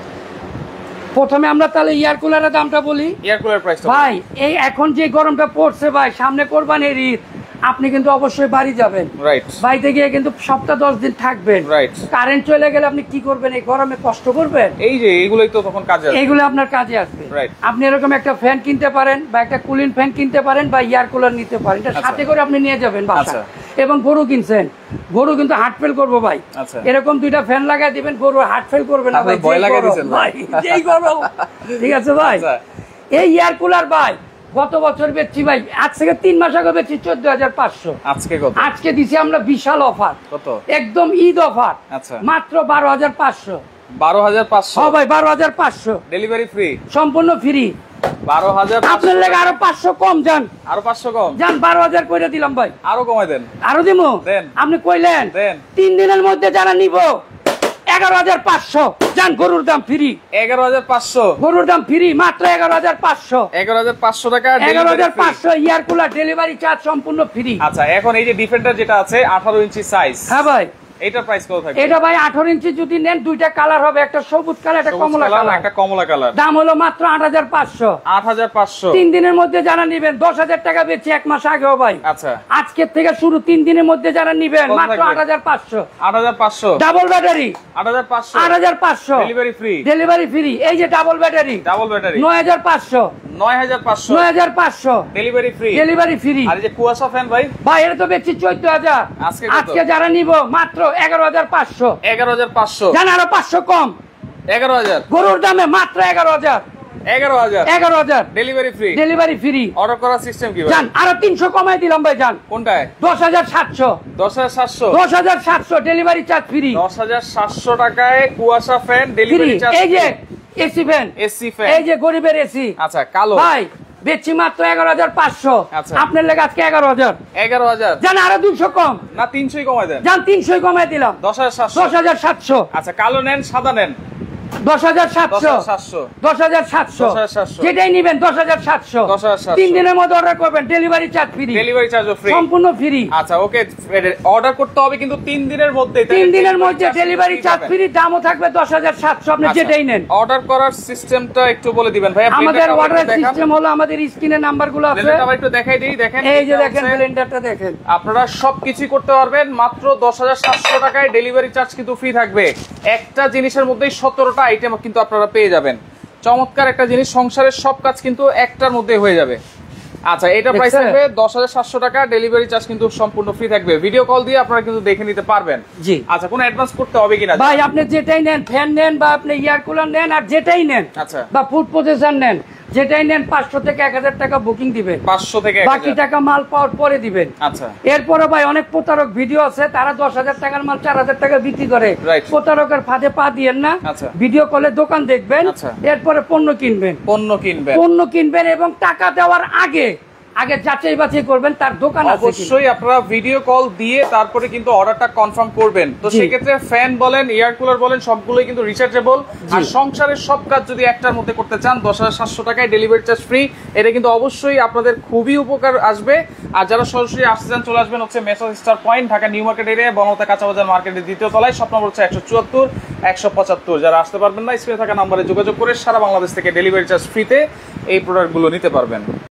প্রথমে আমরা তাহলে এয়ার কুলারের দামটা বলি। এয়ার কুলার প্রাইস ভাই, এই এখন যে গরমটা পড়ছে ভাই, সামনে কোরবানির ঈদ, আপনি কিন্তু অবশ্যই বাড়ি যাবেন, রাইট, বাড়িতে গিয়ে কিন্তু সপ্তাহ দশ দিন থাকবেন, রাইট। কারেন্ট চলে গেলে আপনি কি করবেন? এই গরমে কষ্ট করবেন? এই যে এইগুলোই তো তখন কাজে আসবে, এইগুলো আপনার কাজে আসবে। রাইট। আপনি এরকম একটা ফ্যান কিনতে পারেন বা একটা কুলিং ফ্যান কিনতে পারেন বা এয়ার কুলার নিতে পারেন, এটা সাথে করে আপনি নিয়ে যাবেন বাসা। এবং গরু কিনছেন, গরু কিন্তু হার্ট ফেল করবো ভাই, এরকম দুইটা ফ্যান লাগাই দিবেন, গরু হার্ট ফেল করবে না ভাই, ভয় লাগাই দিবেন ভাই, যেই গরম। ঠিক আছে ভাই, এই এয়ার কুলার ভাই গত বছর বেচছি ভাই, আজ থেকে তিন মাস আগে বেচছি চোদ্দ হাজার পাঁচশো। আজকে কত? আজকে দিছি আমরা বিশাল অফার, কত? একদম ঈদ অফার, আচ্ছা, মাত্র বারো হাজার পাঁচশো। বারো হাজার পাঁচশো? হ্যাঁ ভাই, বারো হাজার পাঁচশো, ডেলিভারি ফ্রি, সম্পূর্ণ ফ্রি। বারো হাজার আপনার লেগে আরো পাঁচশো কম, যান আরো পাঁচশো কম, যান বারো হাজার করে দিলাম ভাই, আরো কমাই দেন, আরো দিমু দেন, আপনি কইলেন দেন। তিন দিনের মধ্যে যারা নিব এগারো হাজার পাঁচশো, যান গরুর দাম ফ্রি, এগারো হাজার পাঁচশো, গরুর দাম ফ্রি, মাত্র এগারো হাজার পাঁচশো, এগারো হাজার পাঁচশো টাকা, এগারো হাজার পাঁচশো, ইয়ার কুলার ডেলিভারি চার্জ সম্পূর্ণ ফ্রি। আচ্ছা, এখন এই যে ডিফেন্ডার যেটা আছে আঠারো ইঞ্চি সাইজ, হ্যাঁ ভাই, এটা প্রাইস কত থাকবে? এটা ভাই আঠারো ইঞ্চি যদি নেন দুইটা কালার হবে, একটা সবুজ কালার, একটা কমলা কালার, একটা কমলা কালার, দাম হলো মাত্র আট হাজার পাঁচশো, আট হাজার পাঁচশো। তিন দিনের মধ্যে যারা নিবেন দশ হাজার টাকা বেচে এক মাস আগেও ভাই, আচ্ছা, আজকের থেকে শুরু, তিন দিনের মধ্যে যারা নিবেন মাত্র আট হাজার পাঁচশো, আট হাজার পাঁচশো, ডাবল ব্যাটারি আট হাজার পাঁচশো, আট হাজার পাঁচশো, ডেলিভারি ফ্রি, ডেলিভারি ফ্রি। এই যে ডাবল ব্যাটারি, ডাবল ব্যাটারি নয় হাজার পাঁচশো, নয় হাজার পাঁচশো, নয় হাজার পাঁচশো, ডেলিভারি ফ্রি, ডেলিভারি ফ্রি। আর এই যে কুয়াশা ফ্যান ভাই, ভাই এটা তো বেচছি চোদ্দ হাজার, আজকে যারা নিব মাত্র এগারো হাজার পাঁচশো, এগারো হাজার পাঁচশো, জান আরো পাঁচশো কম, এগারো হাজার, গরুর দামে মাত্র এগারো হাজার, এগারো হাজার, এগারো হাজার, delivery free, delivery free. Order করার সিস্টেম কি ভাই? জান আরো তিনশো কমাই দিলাম ভাই, জান কোনটায়? দশ হাজার সাতশো, দশ হাজার সাতশো, দশ হাজার সাতশো, ডেলিভারি চার্জ ফ্রি, দশ হাজার সাতশো টাকায় কুয়াশা ফ্যান ডেলিভারি চার্জ। এই যে এসি ফ্যান, এসি ফ্যান, এই যে গরিবের এসি, আচ্ছা কালো ভাই, বেচছি মাত্র এগারো হাজার পাঁচশো, আপনার লেগে আজকে এগারো হাজার, এগারো হাজার, জান আরো দুশো কম, না তিনশোই কমাই দেন, জান তিনশোই কমাই দিলাম, দশ হাজার সাতশো, দশ হাজার সাতশো। আচ্ছা কালো নেন সাদা নেন, দশ হাজার সাতশো, দশ হাজার সাতশো, যেটাই নিবেন দশ হাজার সাতশো, তিন দিনের মধ্যে অর্ডার করবেন, delivery charge free, delivery charge free, সম্পূর্ণ ফ্রি। আচ্ছা ওকে, অর্ডার করতে হবে কিন্তু তিন দিনের মধ্যে, তিন দিনের মধ্যে ডেলিভারি চার্জ ফ্রি, দামও থাকবে দশ হাজার সাতশো, আপনি যেটাই নেন। অর্ডার করার সিস্টেমটা একটু বলে দিবেন ভাই। আমাদের অর্ডার সিস্টেম হলো, আমাদের স্ক্রিনে নাম্বারগুলো আছে, আমরা একটু দেখাই দিই, দেখেন এই যে দেখেন ব্লেন্ডারটা দেখেন, আপনারা সবকিছু করতে পারবেন মাত্র দশ হাজার সাতশো টাকায়, ডেলিভারি চার্জ কিন্তু ফ্রি থাকবে। একটা জিনিসের মধ্যেই সতেরোটা আইটেম কিন্তু আপনারা পেয়ে যাবেন, চমৎকার একটা জিনিস, সংসারের সব কাজ কিন্তু একটার মধ্যে হয়ে যাবে। আচ্ছা এটা প্রাইস থাকবে দশ হাজার সাতশো টাকা, ডেলিভারি চার্জ কিন্তু সম্পূর্ণ ফ্রি থাকবে, ভিডিও কল দিয়ে আপনারা কিন্তু দেখে নিতে পারবেন। জি আচ্ছা, কোনো অ্যাডভান্স করতে হবে কিনা ভাই? আপনি যেটাই নেন, ফ্যান নেন বা আপনি এয়ার কুলার নেন, আর যেটাই নেন, আচ্ছা বা ফুড প্রসেসর নেন, যেটাই নেন পাঁচশো থেকে এক হাজার টাকা বুকিং দিবেন, পাঁচশো থেকে বাকি টাকা মাল পাওয়ার পরে দিবেন। আচ্ছা এরপরে ভাই অনেক প্রতারক ভিডিও আছে, তারা দশ হাজার টাকার মাল চার হাজার টাকা বিক্রি করে, প্রতারকের ফাঁদে পা দিয়েন না, ভিডিও কলে দোকান দেখবেন, এরপরে পণ্য কিনবেন, পণ্য কিনবেন, পণ্য কিনবেন এবং টাকা দেওয়ার আগে আগে যাচাই বাছাই করবেন তার দোকান আছে। অবশ্যই আপনারা ভিডিও কল দিয়ে তারপরে কিন্তু অর্ডারটা কনফার্ম করবেন। তো সেক্ষেত্রে ফ্যান বলেন, এয়ার কুলার বলেন, সবগুলোই কিন্তু রিচার্জেবল। আর সংসারের সব কাজ যদি একটার মধ্যে করতে চান, দশ হাজার সাতশো টাকায় ডেলিভারি চার্জ ফ্রি, এটা কিন্তু অবশ্যই আপনাদের খুবই উপকার আসবে। আর যারা সরাসরি আসতে চান, চলে আসবেন হচ্ছে Messrs star point, Dhaka new market area, Banalata কাঁচা বাজার মার্কেটের দ্বিতীয় তলায়, শপ নম্বর হচ্ছে একশো চুয়াত্তর একশো পঁচাত্তর। যারা আসতে পারবেন না, স্ক্রিনে থাকা নাম্বারে যোগাযোগ করে সারা বাংলাদেশ থেকে ডেলিভারি চার্জ ফ্রিতে এই প্রোডাক্টগুলো নিতে পারবেন।